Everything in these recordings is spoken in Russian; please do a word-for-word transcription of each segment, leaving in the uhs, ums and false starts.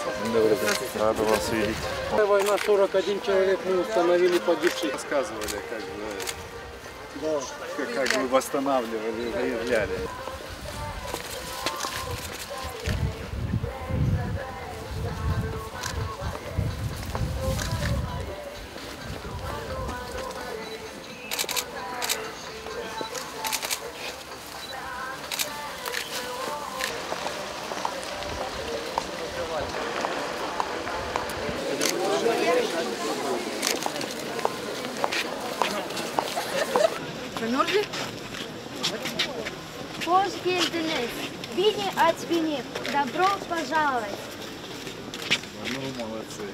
Добрый день. Рада вас видеть. Война, сорок один человек мы установили погибших. Рассказывали, как вы, да. как, как вы восстанавливали, выявляли. Замерзли? Хош келдiniz. Бини от спины. Добро пожаловать. Ну, молодцы.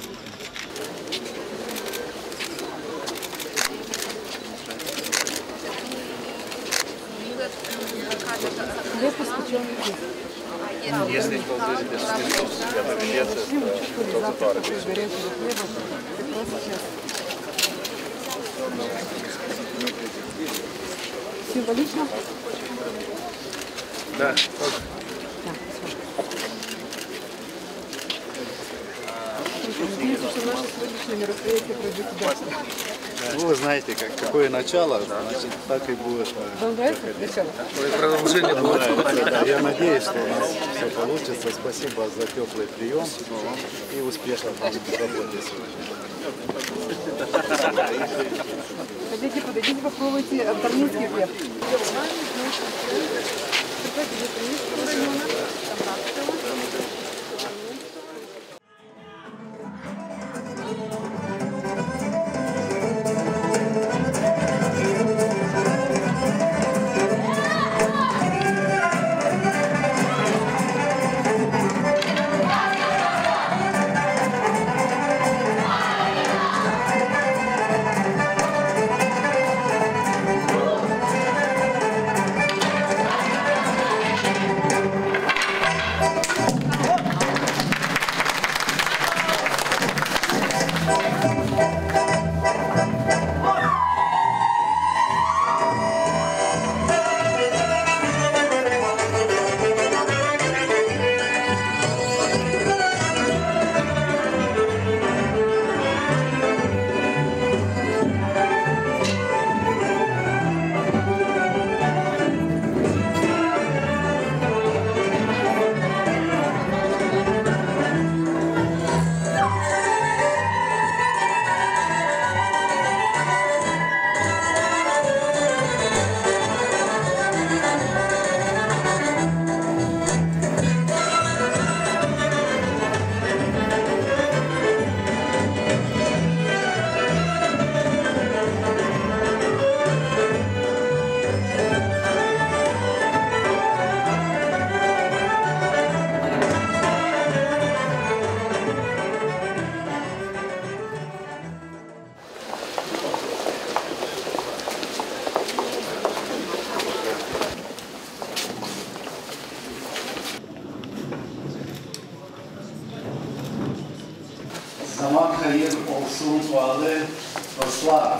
Если полтора себя наведется, то за пару тысяч. Символично? Да. Надеюсь, что наше сегодняшнее мероприятие пройдет удачно. Ну, вы знаете, как, какое начало, значит, так и будет. Вам нравится начало? Продолжение будет. Да, я надеюсь, что у нас все получится. Спасибо за теплый прием и успехов в работе сегодня. Хотите, подойдите, попробуйте дарницкий хлеб. Zaman hayır olsun bağlı посла.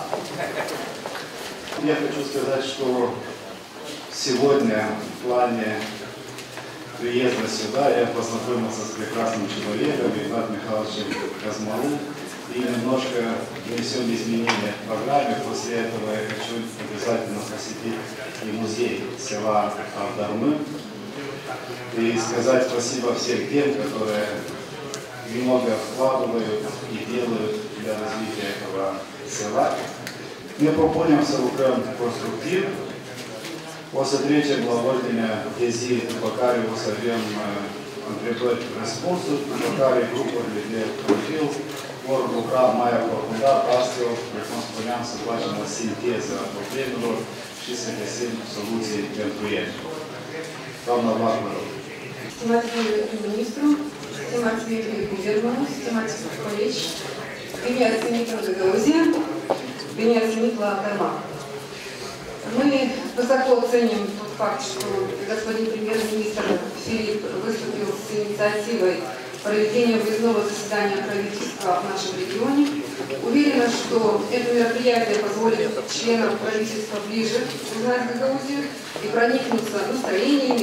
Я хочу сказать, что сегодня в плане приезда сюда я познакомился с прекрасным человеком, Игнатом Михайловичем Казмалу, и немножко внесем изменения в программе. После этого я хочу обязательно посетить и музей села Авдармы и сказать спасибо всем тем, которые много вкладывают и делают для развития этого села. Ми пропонуємося окрем конструктив. После третьего главодня Ези Бакарию совем конкретной респонсу, Бакарию группу для профил, городу Крам Майя Коркунда, Пастил, реконструям согласна синтеза проблемного шестьдесят семь солюций конкурентов. Равно важно. Стимативный министру, стимативный губернатору, стимативный колледж, меня оценила Гагаузия, меня оценила Авдарма. Мы высоко ценим тот факт, что господин премьер-министр Филипп выступил с инициативой проведения выездного заседания правительства в нашем регионе. Уверена, что это мероприятие позволит членам правительства ближе узнать Гагаузию и проникнуться настроениями,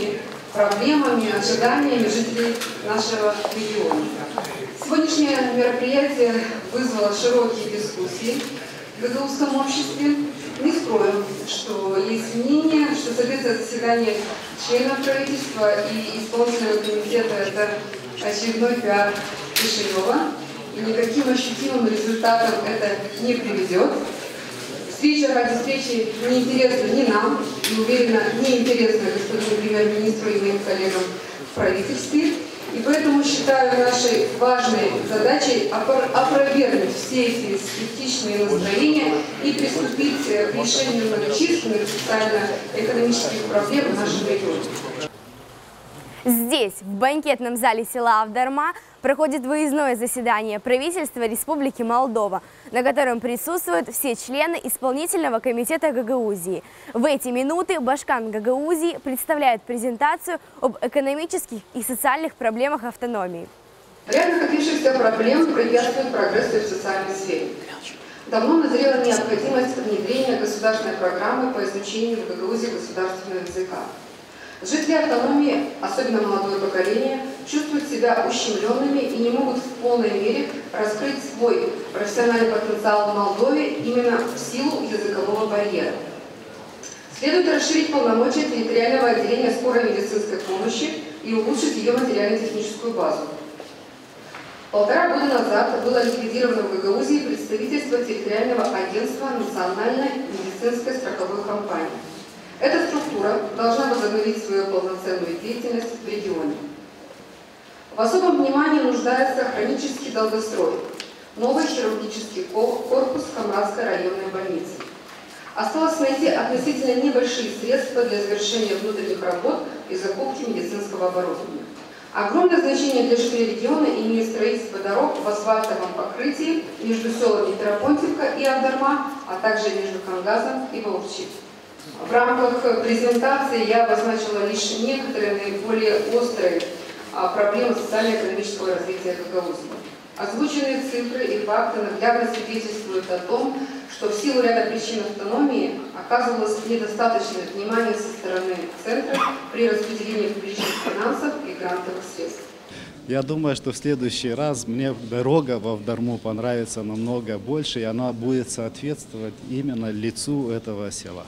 проблемами, ожиданиями жителей нашего региона. Сегодняшнее мероприятие вызвало широкие дискуссии в гагаузском обществе. Не скроем, что есть мнение, что соответственно заседание членов правительства и исполнительного комитета – это очередной пиар Кишинева, и никаким ощутимым результатом это не приведет. Встреча ради встречи неинтересна ни нам, и уверена, неинтересна господину премьер-министру и моим коллегам в правительстве. И поэтому считаю нашей важной задачей опровергнуть все эти скептичные настроения и приступить к решению многочисленных социально-экономических проблем в нашем регионе. Здесь, в банкетном зале села Авдарма, проходит выездное заседание правительства Республики Молдова, на котором присутствуют все члены исполнительного комитета Гагаузии. В эти минуты Башкан Гагаузии представляет презентацию об экономических и социальных проблемах автономии. Ряд накопившихся проблем препятствует прогрессу в социальной сфере. Давно назрела необходимость внедрения государственной программы по изучению в Гагаузии государственного языка. Жители автономии, особенно молодое поколение, чувствуют себя ущемленными и не могут в полной мере раскрыть свой профессиональный потенциал в Молдове именно в силу языкового барьера. Следует расширить полномочия территориального отделения скорой медицинской помощи и улучшить ее материально-техническую базу. Полтора года назад было ликвидировано в Гагаузии представительство территориального агентства Национальной медицинской страховой компании. Эта структура должна возобновить свою полноценную деятельность в регионе. В особом внимании нуждается хронический долгострой, новый хирургический корпус Камрадской районной больницы. Осталось найти относительно небольшие средства для завершения внутренних работ и закупки медицинского оборудования. Огромное значение для жителей региона имеет строительство дорог в асфальтовом покрытии между селами Терапонтьевка и Авдарма, а также между Кангазом и Баурчи. В рамках презентации я обозначила лишь некоторые наиболее острые проблемы социально-экономического развития Гагаузии. Озвученные цифры и факты наглядно свидетельствуют о том, что в силу ряда причин автономии оказывалось недостаточное внимание со стороны центра при распределении публичных финансов и грантовых средств. Я думаю, что в следующий раз мне дорога в Авдарму понравится намного больше, и она будет соответствовать именно лицу этого села.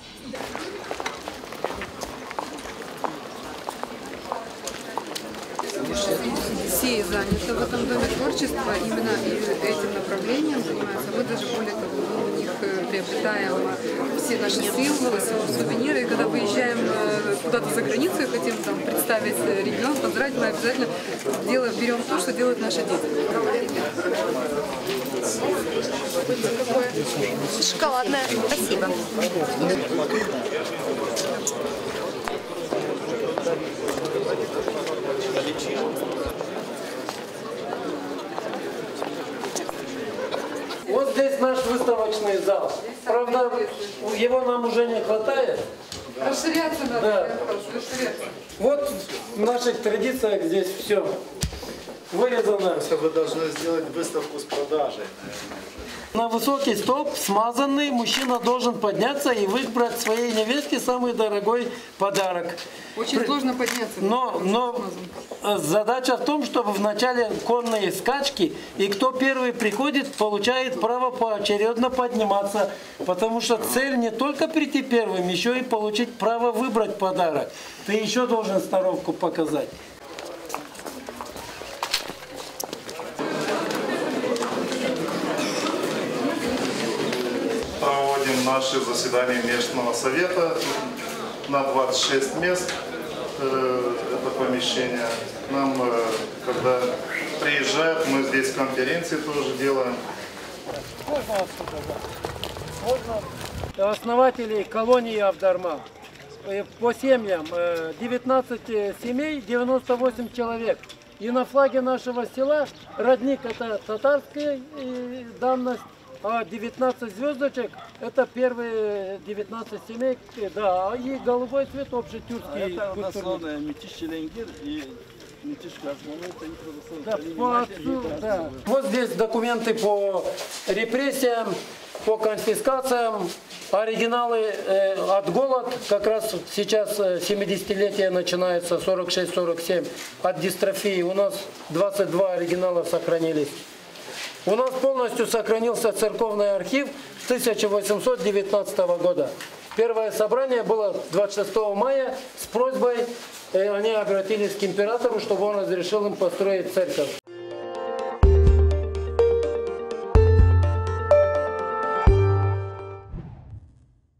Все заняты в этом доме творчества, именно этим направлением занимаются. Мы даже более того, у них приобретаем все наши символы, сувениры. И когда выезжаем куда-то за границу и хотим там представить регион, поздравить, мы обязательно делаем, берем то, что делают наши дети. Шоколадное. Спасибо. Вот здесь наш выставочный зал. Правда, его нам уже не хватает. Расширяться надо. Да. Расширяться. Вот в наших традициях здесь все вырезано. Вы должны сделать выставку с продажей. На высокий столб, смазанный, мужчина должен подняться и выбрать своей невестке самый дорогой подарок. Очень При... сложно подняться. Но, но задача в том, чтобы в начале конной скачки, и кто первый приходит, получает право поочередно подниматься. Потому что цель не только прийти первым, еще и получить право выбрать подарок. Ты еще должен сноровку показать. Проводим наши заседания местного совета на двадцать шесть мест. Это помещение. Нам, когда приезжают, мы здесь конференции тоже делаем. Основатели колонии Авдарма. По семьям девятнадцать семей, девяносто восемь человек. И на флаге нашего села родник — это татарская данность. А девятнадцать звездочек — это первые девятнадцать семей, да, и голубой цвет общий тюркский. А это у нас главное Метиш Челенгир и Метиш Казман. Да, по отцу, да. Вот здесь документы по репрессиям. по конфискациям. Оригиналы э, от голод, как раз сейчас э, семидесятилетие начинается, сорок шесть сорок семь, от дистрофии. У нас двадцать два оригинала сохранились. У нас полностью сохранился церковный архив с тысяча восемьсот девятнадцатого года. Первое собрание было двадцать шестого мая с просьбой, э, они обратились к императору, чтобы он разрешил им построить церковь.